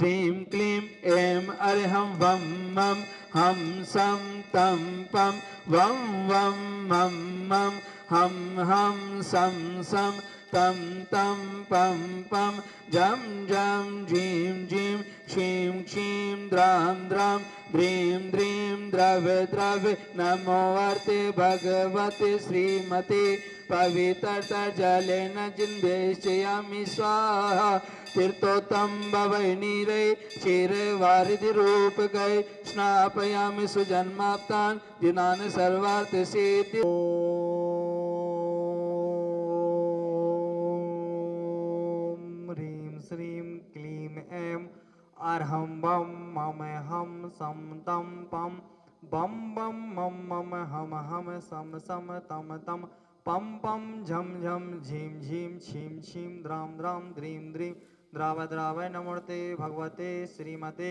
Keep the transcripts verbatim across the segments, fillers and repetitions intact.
श्रीं क्लीं ऐं अर्हं वं मं हम सं तं पं वं वं मं मं हम हम सं सं तं तं पं पं जं जं जीं जीं क्षीं क्षीं द्रां द्रां द्रीं द्रीं द्रव्य द्रव्य नमो अर्ते भगवते श्रीमते पवित्रता जलेन जिन्वेष्टयामि स्वाहा तीर्थोत्तम भवै नीरे क्षीरे वारिधि रूप गए स्नापयामि सुजन्माप्तान् दिनान् सर्वार्थ सिद्धि। ओम ह्रीं श्रीं क्लीं ऐं अर्हं बम मम हम सम तम पम बम बम मम मम हम हम सम सम तम तम पम पम झम झम झीम झीम छीम छीम द्राम द्राम द्रीं द्रीं द्राव द्राव नमोते भगवते श्रीमते।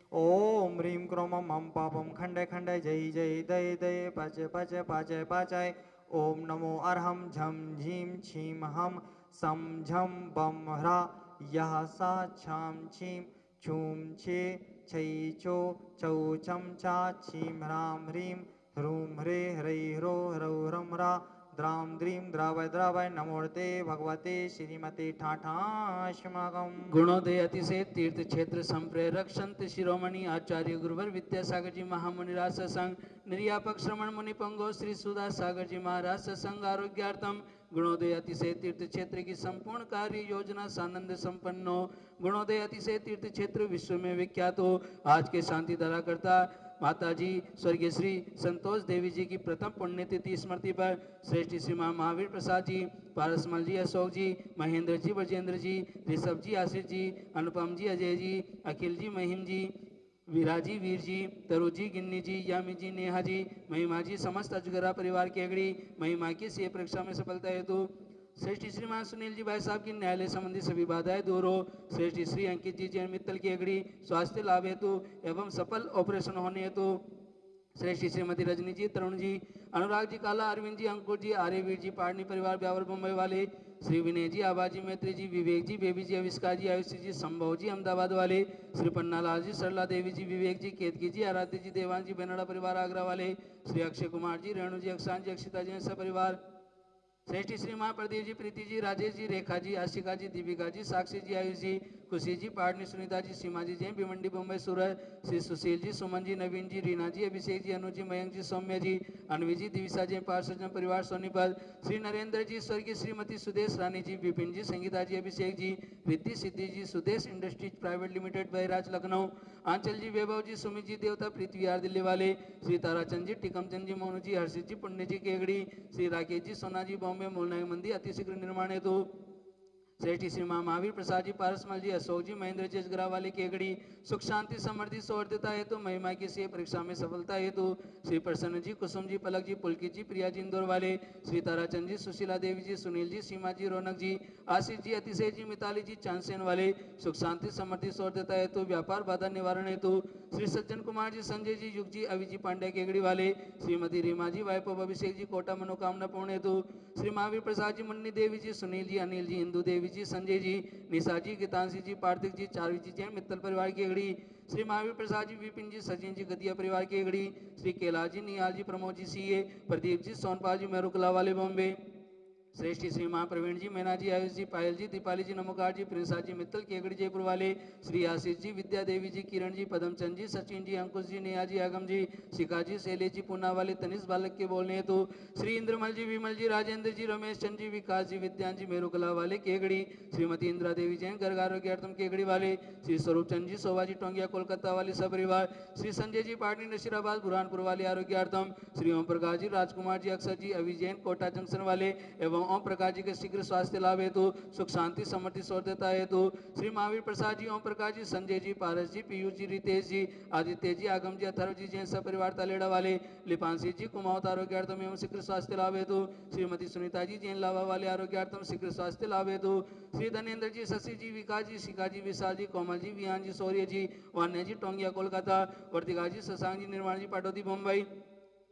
ओम ह्रीं क्रोम मम पापम खंडय खंडय जय जय दय दय पच पच पाचय पाचय। ओम नमो अर्हं झम झीम छीम हम सम झम बम ह्रा यह सा छाम छीम छूम छे छै चो चौ छम चा छीम ह्रां ह्रीं ह्रूं ह्रे ह्रै ह्रो ह्रौ ह्रं ह्रा द्रां द्रीं द्रावय द्रावय नमोते भगवते श्रीमते ठाठाश्मकम्। गुणोदय अतिशय तीर्थ क्षेत्र संप्रेरक संत शिरोमणि आचार्य गुरुवर विद्यासागर जी महामुनि राज संघ निर्यापक श्रवण मुनि पंगो श्री सुधा सागर जी महाराज संघ आरोग्यार्थम गुणोदय अतिशय तीर्थ क्षेत्र की संपूर्ण कार्य योजना सानंद संपन्न हो। गुणोदय अतिशय तीर्थ क्षेत्र विश्व में विख्यात हो। आज के शांति धारा करता माता जी स्वर्गीय श्री संतोष देवी जी की प्रथम पुण्यतिथि स्मृति पर श्रेष्ठ श्री महावीर प्रसाद जी, पारसमल जी, अशोक जी, महेंद्र जी, ब्रजेंद्र जी, ऋषभ जी, आशीष जी, अनुपम जी, अजय जी, अखिल जी, महिम जी, विराजी वीर जी, तरु जी, गिन्नी जी, यामी जी, नेहा जी, महिमा जी, समस्त अजगरा परिवार की अगड़ी महिमा की सी परीक्षा में सफलता हेतु श्रेष्ठ श्रीमान सुनील जी भाई साहब की न्यायालय संबंधी सभी बाधाएं दूर हो। श्रेष्ठ श्री अंकित जी जैन मित्तल की अगड़ी स्वास्थ्य लाभ हेतु एवं सफल ऑपरेशन होने हेतु श्रेष्ठ श्रीमती रजनी जी, तरुण जी, अनुराग जी, काला, अरविंद जी, अंकुर जी, आर्यवीर जी, पाटनी परिवार ब्यावर मुंबई वाले, श्री विनय जी, आबाजी मैत्री जी, विवेक जी, बेबी जी, अविष्कार जी, आयुषी जी, संभव जी, अहमदाबाद वाले, श्री पन्नालाल जी, सरला देवी जी, विवेक जी, केतकी जी, आराध्य जी, देवान जी, बेनड़ा परिवार आगरा वाले, श्री अक्षय कुमार जी, रेणु जी, अक्षान जी, अक्षिता जी, परिवार श्रेष्ठ श्री मां प्रदीप जी, प्रीति जी, राजेश जी, रेखा जी, आशिका जी, दीपिका जी, साक्षी जी, आयुष जी, खुशी जी, पाटनी, सुनीता जी, सीमा जी, जैन भिवंडी मुंबई सूरत, श्री सुशील जी, सुमन जी, नवीन जी, रीना जी, अभिषेक जी, अनु जी, मयंक जी, सौम्य जी, अनवी जी, दिविशा जी, पार्षद परिवार सोनीपत, श्री नरेंद्र जी, स्वर्गीय Shrimati Sudesh Rani ji, Vipin ji, Sangeeta ji, Abhishek ji, Riddhi Siddhi ji, Sudesh industries private limited Bahraj Lucknow, Aanchal ji, Vaibhav ji, Sumit ji, देवता पृथ्वी आर दिल्ली वाले, श्री ताराचंद जी, टिकमचंद जी, मोनू जी, हर्षित जी, पुण्य जी, केगड़ी, श्री राकेश जी, सोना जी, बॉम्बे मूलनायक मंदिर अतिशीघ्र निर्माण हेतु श्रेष्ठ श्री महावीर प्रसाद जी, पारसमल जी, अशोक जी, महेंद्र जी, अजगरा वाले केगड़ी सुख शांति समृद्धि सौवर्धता हेतु महिमा की सी परीक्षा में सफलता हेतु श्री प्रसन्न जी, कुसुम जी, पलक जी, पुलकित जी, प्रिया जी, इंदौर वाले, श्री ताराचंद जी, सुशीला देवी जी, सुनील जी, सीमा जी, रौनक जी, आशीष जी, अतिशय जी, मिताली जी, चांदसेन वाले सुख शांति समृद्धि सौवर्धता हेतु व्यापार बाधा निवारण हेतु श्री सज्जन कुमार जी, संजय जी, युग जी, अवि जी, पांड्या केगड़ी वाले, श्रीमती रीमा जी, वाइपव अभिषेक जी, कोटा मनोकामना पूर्ण हेतु श्री महावीर प्रसाद जी, मुन्नी देवी जी, सुनील जी, अनिल जी, इंदू देवी जी, संजय जी, निशा जी, गीतांशी जी, पार्थिक जी, चारवी जी, जैन मित्तल परिवार की अगड़ी श्री महावीर प्रसाद जी, विपिन जी, सचिन जी, गदिया परिवार की अगड़ी श्री कैलाश जी, निहाल जी, प्रमोद जी, सीए, प्रदीप जी, सोनपाल जी, मेरुकला वाले बॉम्बे, श्रेष्ठ श्री मां प्रवीण जी, मैना जी, आयुष जी, पायल जी, दीपाली जी, नमोकार जी, प्रिंसा जी, मित्तल केगड़ी जयपुर वाले, श्री आशीष जी, विद्या देवी जी, किरण जी, पदमचंद जी, सचिन जी, अंकुश जी, नेहा जी, आगम जी, शिखा जी, शैलेश जी, पूना वाले, तनिष बालक के बोलने हेतु श्री इंद्रमल जी, विमल जी, राजेंद्र जी, रमेश चंद जी, विकास जी, विद्यान जी, मेरुकला वाले केगड़ी श्रीमती इंदिरा देवी जैन गर्ग आरोग्यार्थम केगड़ी वाले, श्री स्वरूप चंद जी, शोभा जी, टोंगिया कोलकाता वाले सपरिवार, श्री संजय जी, पाटनी नशीराबाद बुरहानपुर वाले आरोग्यार्थम, श्री ओम प्रकाश जी, राजकुमार जी, अक्षर जी, अभी जैन कोटा जंक्शन वाले एवं ओम प्रकाश जी के शीघ्र स्वास्थ्य लाभ हेतु सुख शांति समृद्धि सौर्यता हेतु श्री महावीर प्रसाद जी, ओम प्रकाश जी, संजय जी, पारस जी, पीयूष जी, रितेश जी, आदित्य जी, आगम जी, अथर्व जी, जैन सपरिवार तलेड़ा वाले, लिपांशी जी, कुमावत आरोग्यार्थम एवं शीघ्र स्वास्थ्य लाभ हेतु श्रीमती सुनीता जी, जैन लाभा वाले आरोग्यार्थम शीघ्र स्वास्थ्य लाभ हेतु श्री धनेन्द्र जी, शशि जी, विकास जी, शिखा जी, विशाल जी, कोमल जी, विहान जी, शौर्य जी, वान्य जी, टोंगिया कोलकाता, वर्तिका जी, शशांक जी, निर्माण जी, पाटोदी मुंबई,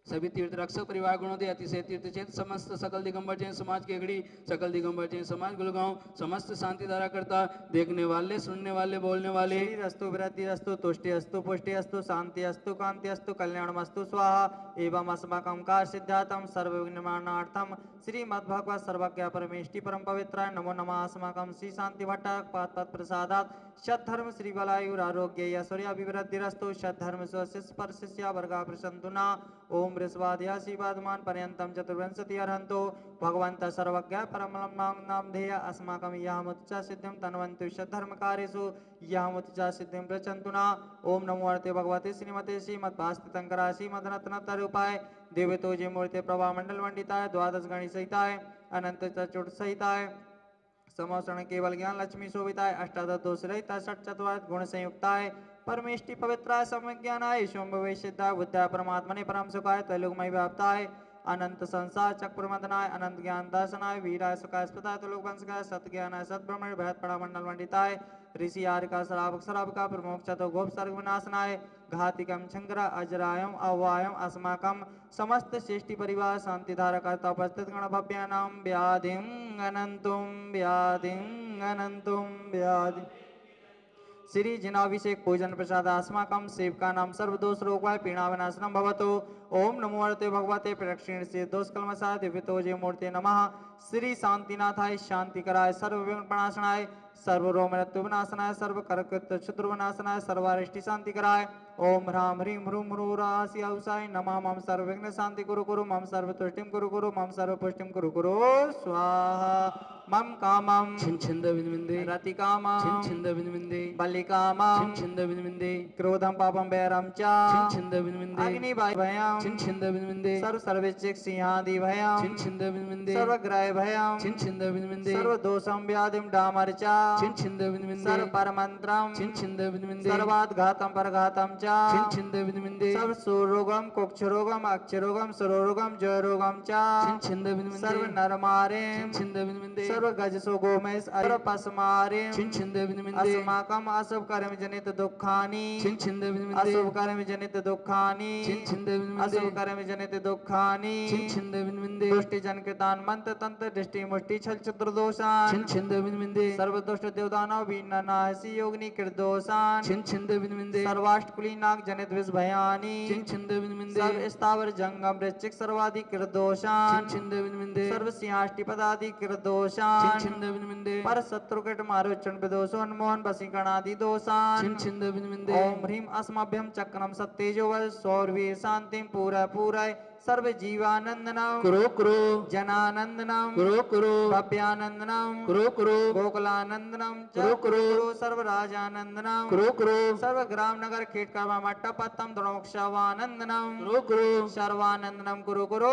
सभी तीर्थ रक्षक परिवार गुणों दे अतिशय तीर्थ चेत समस्त सकल दिगंबर जैन समाज के घड़ी सकल दिगंबर जैन समाज गुलगांव समस्त शांति धारा करता देखने वाले सुनने वाले बोलने वाले शरीर अस्तु वृद्धि अस्तु तुष्टि अस्तु पुष्टि अस्तु शांति अस्तु कांति अस्तु कल्याणम अस्तु स्वाहा एवं अस्माकं कार्य सिद्धार्थम सर्व निर्माणार्थम श्रीमद्भगवत सर्वज्ञ परमेष्टि परम पवित्राय नमो नमः अस्माकं श्री शांति भट्टारक पाद पद प्रसादात शतधर्म श्री बलायुर आरोग्य ऐश्वर्य अभिवृद्धिरस्तु शतधर्म स्वस्य स्पर्शस्य वर्गा प्रसंतुना ओम वृषभाद्यासीवादमान पर्यंतम चतुर्विंशति अर्हन्तो भगवंत सर्वज्ञ परमं नाम ध्येय अस्माकं यामुच्च सिद्धिं तन्वन्तु शतधर्म कार्येषु यामुच्च सिद्धिं प्रचन्तुना ओम नमो अर्ते भगवते श्रीमते श्रीमद्भास्तितंकरा श्रीमद्रत्नतरूपाय देवतोजि मूर्ति प्रभा मंडल मंडिताय द्वादश गणि सहिताय अनंत चतुर्थ सहिताय समोषण केवल ज्ञान लक्ष्मी शोभिताय अष्टादश दोष रहित षट चतुर्थ गुण संयुक्ताय परमेष्टि पवित्राय समज्ञानाय शंभवे सिद्धाय बुद्धाय परमात्मने परम सुखाय त्रैलोकमय व्याप्ताय अनंत संसार चक्र मदनाय अनंत ज्ञान दर्शनाय वीराय सुखाय स्पताय त्रिलोक वंशकाय सत ज्ञानाय सत ब्रह्मण बृहत पड़ा मंडल मंडिताय ऋषि आर्य का श्रावक श्रावक का प्रमुख चतो गोप सर्ग विनाशनाय घातिकम शंकर अजरायम अवायम अस्माकम समस्त श्रेष्ठी परिवार शांति धारा करता उपस्थित गण भव्यानाम व्याधिम अनंतुम व्याधिम अनंतुम व्याधि श्री जिनाभिषेक पूजन प्रसाद अस्माकं सेवका नाम सर्वदोष रोगाय पीणा विनाशनम भवतु ओम नमो अर्ते भगवते प्रदक्षिण से दोष कलमसाय दिव्यतोजे मूर्ते नमः श्री शांतिनाथाय शांति कराय सर्व विघ्न प्रणाशनाय सर्व रोग मृत्यु विनाशनाय सर्व करकृत क्षुद्र विनाशनाय सर्वारिष्टि शांति कराय ओम ह्राम ह्रीम ह्रूम ह्रूरासि औसाय नमः मम सर्व विघ्न शांति कुरु कुरु मम सर्व तुष्टिम कुरु कुरु मम सर्व पुष्टिम कुरु कुरु स्वाहा मम कामम छिन छिंद विनविंदे रति कामम छिन छिंद विनविंदे बलि कामम छिन छिंद विनविंदे क्रोधम पापम वैरम च छिन छिंद विनविंदे अग्नि भयम छिन छिंद विनविंदे सर्व सर्वेक्षिक सिंहादि भयम छिन छिंद विनविंदे सर्व ग्रह भयम छिन छिंद विनविंदे सर्व दोषम व्याधिम डामर च छिन छिंद विनविंदे सर्व परमंत्रम छिन छिंद विनविंदे सर्वाद्घातम परघातम च छिन छिंद विनविंदे सर्व सुरोगम कुक्षरोगम अक्षरोगम सरोगम जयरोगम च छिन छिंद विनविंदे सर्व नरमारे छिन छिंद विनविंदे सर्व गजसो गोमेश सर्व पसमारे छिन छिंद विनविंदे अस्माकम अशुभ कर्म जनित दुखानि छिन छिंद विनविंदे अशुभ कर्म जनित दुखानि छिन छिंद विनविंदे अशुभ कर्म जनित दुखानि छिन छिंद विनविंदे दुष्टि जन कृतान मंत्र तंत्र दृष्टि मुष्टि छल चतुर दोषान छिन छिंद विनविंदे सर्व दुष्ट देवदानव वीनानासी योगिनी कृदोषान छिन छिंद विनविंदे सर्वाष्टकुली नाग जनित विष भयानि छिन छिंद विनविंदे सर्व स्थावर जंगम वृश्चिक सर्वादि कृदोषान छिन छिंद विनविंदे सर्व सिंहाष्टि पदादि छिन कृदोषान छिंद विनविंदे पर शत्रुकट मारोचन विदोषो उन्मोहन वशीकरणादि दोषान छिन छिंद विनविंदे ओम ह्रीम अस्मभ्यम चक्रम सत्तेजो वल सौरवीर शांतिम पूरा पूरा सर्व जीवानंदनम कुरु कुरु जनानंदनम कुरु कुरु भव्यानंदनम कुरु कुरु गोकुलानंदनम कुरु कुरु सर्व राजानंदनम कुरु कुरु सर्व ग्राम नगर खेट कर्मा मट्टपत्तम द्रोक्षवानंदनम कुरु कुरु सर्वानंदनम कुरु कुरु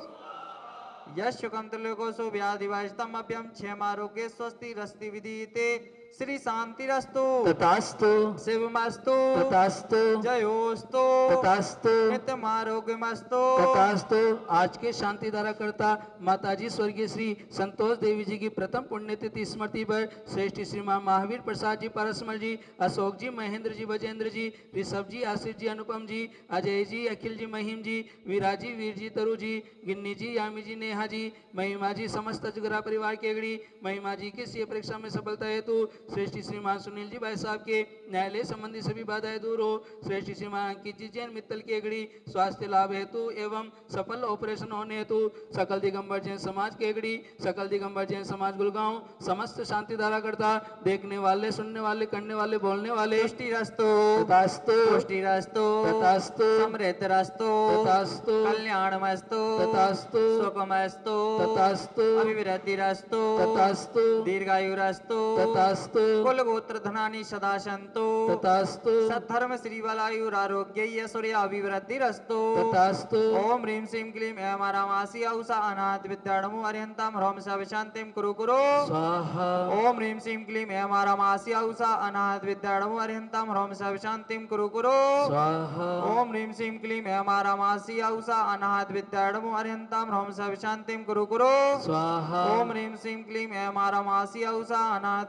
यशुकम तुल्यकोशो व्याधिवास्तम अभ्यम क्षेमारोग्य स्वस्ति रस्ति विधीते श्री शांतिरस्तु तथास्तु शिवमस्तु तथास्तु जयोस्तु तथास्तु नित्यमारोग्यमस्तु तथास्तु। आज के शांति धारा करता माताजी स्वर्गीय श्री संतोष देवी जी की प्रथम पुण्यतिथि स्मृति पर श्रेष्ठ श्री मां महावीर प्रसाद जी परसमल जी अशोक जी महेंद्र जी बजेंद्र जी ऋषभ जी आशीष जी अनुपम जी अजय जी अखिल जी महिम जी विराजी वीर जी तरु जी गिन्नी जी यामी जी नेहा जी महिमा जी समस्त जुगरा परिवार के अगड़ी महिमा जी के सीए परीक्षा में सफलता हेतु श्रेष्ठ श्रीमान सुनील जी भाई साहब के न्यायालय संबंधी सभी बाधाएं दूर हो। श्रेष्ठ श्रीमान अंकित जी जैन मित्तल की अगड़ी स्वास्थ्य लाभ हेतु एवं सफल ऑपरेशन होने हेतु सकल दिगंबर जैन समाज के अगड़ी सकल दिगंबर जैन समाज गुलगांव समस्त शांति धारा करता देखने वाले सुनने वाले करने वाले बोलने वाले पुष्टिरस्तु तथास्तु पुष्टिरस्तु तथास्तु समृद्धिरस्तु तथास्तु कल्याणमस्तु तथास्तु सुखमस्तु तथास्तु अभिवृद्धिरस्तु तथास्तु दीर्घायुरस्तु तथास्तु कुल गोत्र धनानि सदा सन्तु तथास्तु सद्धर्म श्री बलायुर आरोग्य ऐश्वर्य अभिवृद्धिरस्तु तथास्तु ओम ह्रीं श्रीं क्लीं ऐं आरामासि औषा अनाथ विद्याणमो अर्यन्तां ह्रौं शान्तिं कुरु कुरु स्वाहा ओम ह्रीं श्रीं क्लीं ऐं आरामासि औषा अनाथ विद्याणमो अर्यन्तां ह्रौं शान्तिं कुरु कुरु स्वाहा ओम ह्रीं श्रीं क्लीं ऐं आरामासि औषा अनाथ विद्याणमो अर्यन्तां ह्रौं शान्तिं कुरु कुरु स्वाहा ओम ह्रीं श्रीं क्लीं ऐं आरामासि औषा अनाथ विद्याणमो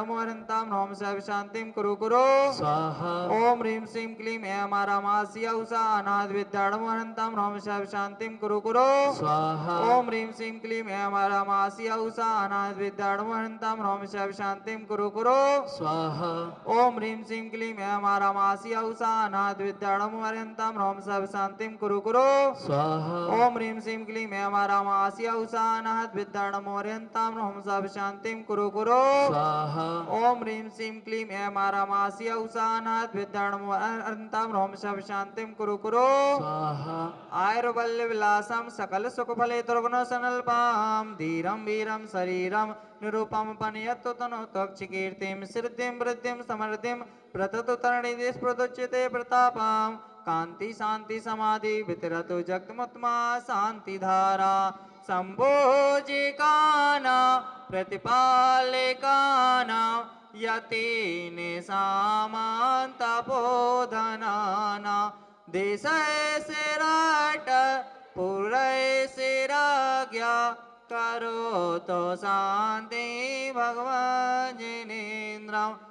विद्याणमोहरन्तां ह्रौं सर्व शान्तिं कुरु कुरु स्वाहा ओम ह्रीं श्रीं क्लीं ऐं आरामास्या उषा अनाथ विद्याणमोहरन्तां ह्रौं सर्व शान्तिं कुरु कुरु स्वाहा ओम ह्रीं श्रीं क्लीं ऐं आरामास्या उषा अनाथ विद्याणमोहरन्तां ह्रौं सर्व शान्तिं कुरु कुरु स्वाहा ओम ह्रीं श्रीं क्लीं ऐं आरामास्या उषा अनाथ विद्याणमोहरन्तां ह्रौं सर्व शान्तिं कुरु कुरु स्वाहा ओम ह्रीं श्रीं क्लीं ऐं आरामास्या उषा अनाथ विद्याणमोहरन्तां ह्रौं सर्व शान्तिं कुरु कुरु स्वाहा ओम ह्रीं श्रीं क्लीं ऐं आरामास्या उषा अनाथ विद्याणमोहरन्तां ह्रौं सर्व शान्तिं कुरु कुरु स्वाहा आयुर्बल्य विलासम सकल सुख फले दुर्गुण सनल्पाम धीरम वीरम शरीरम निरूपम पनयत्तु तनु त्वक्षकीर्तिम सिद्धिं वृद्धिं समृद्धिं प्रततु तरणिधि स्फुरदुच्यते प्रतापम कांति शांति समाधि वितरतु जगतमुत्मा शांति धारा संभोजिकाना प्रतिपालिकाना यतीन सामन्तपोधनाना देश से राट पुरै से राज्ञा करो तो शांति भगवान जिनेन्द्र